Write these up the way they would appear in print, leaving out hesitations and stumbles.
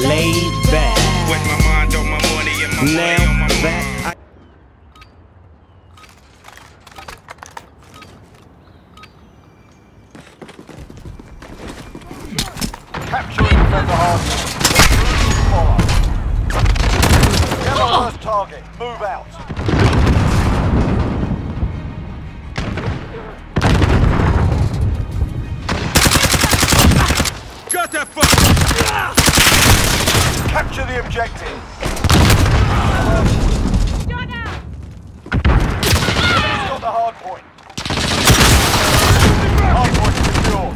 laid back. With my mind on my money and my money on my mind. Capturing defender hard. Follow. Get the first target. Move out. Got that fucker! Capture the objective. Enemy's got the hard point. Hard point secure.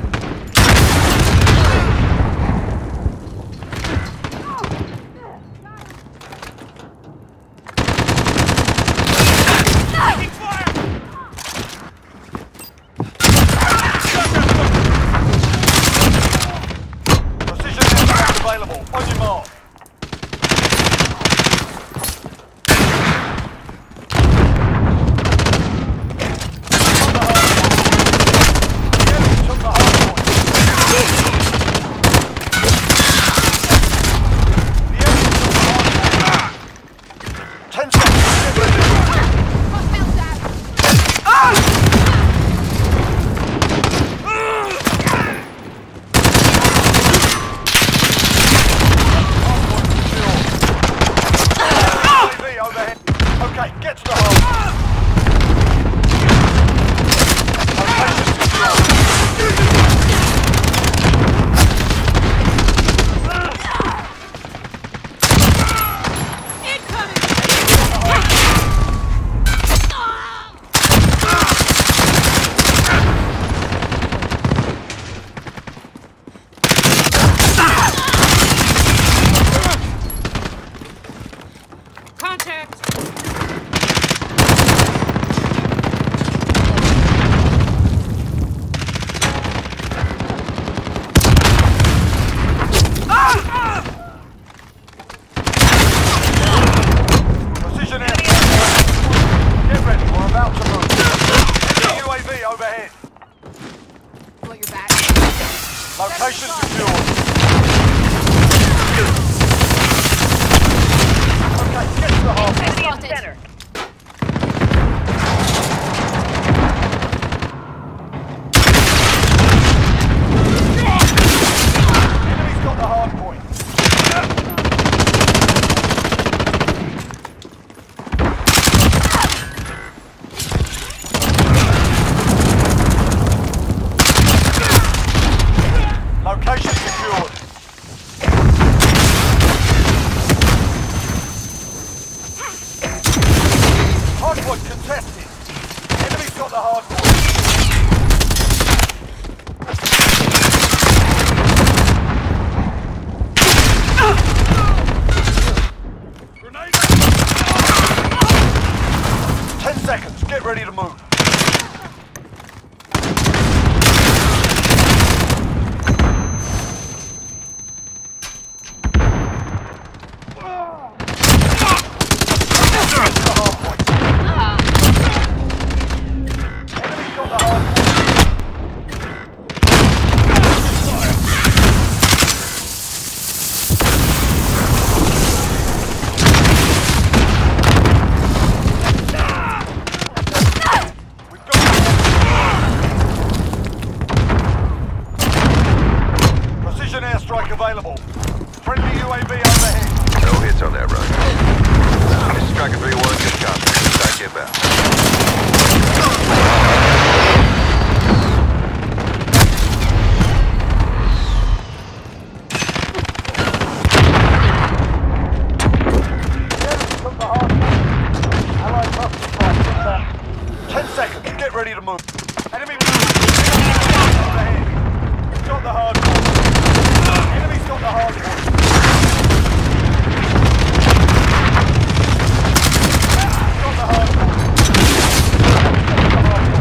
Available. On your mark. Took the hard point. The enemy took the hard point. 10 seconds. Okay, get to the hole. Location secured. Okay, get to the hole. Enemy on center. Enemy's got the hard point. Location secured. Hardpoint contested. Enemy's got the hardpoint. Grenade! 10 seconds. Get ready to move. Airstrike available. Friendly UAV overhead. No hits on that run. This is Striker 3-1, good copy. Back inbound. Took the hard point. Allied cluster strike. 10 seconds. Get ready to move. Enemy overhead. Got the hard point. Enemy's got the hard point. Got the hard point.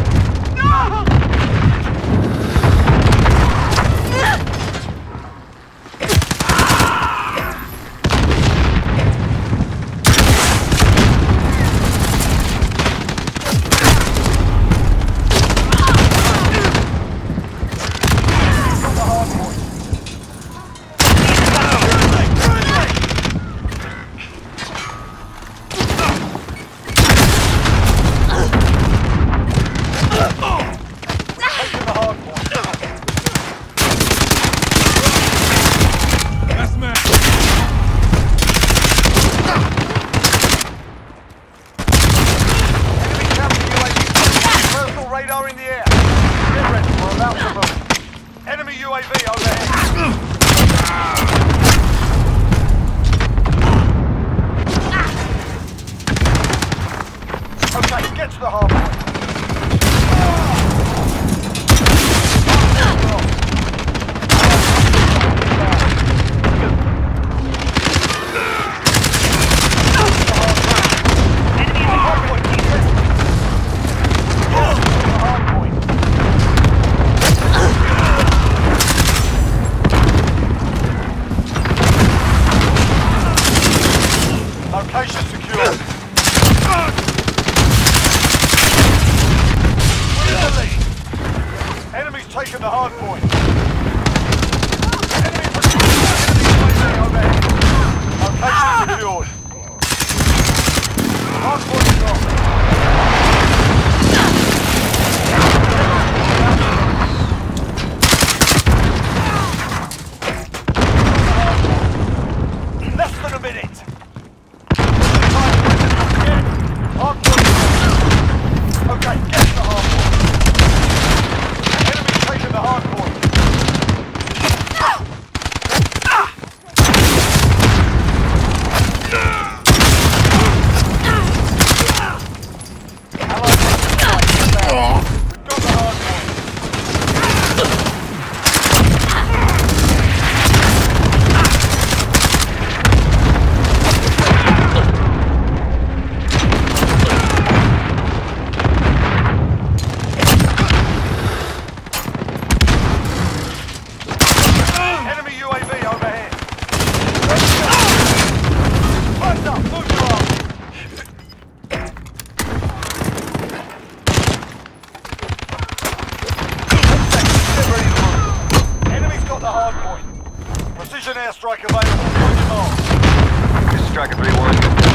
airstrike available. On your mark. This is Striker 3-1.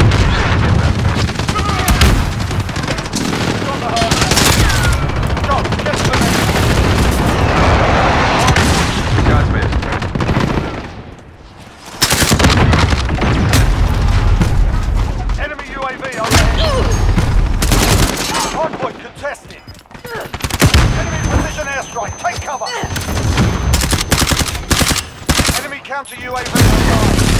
Got the hard point. Go, get to the next. Shots missed. Enemy UAV overhead. Hardpoint contested. Enemy precision airstrike. Take cover. Enemy counter UAV online.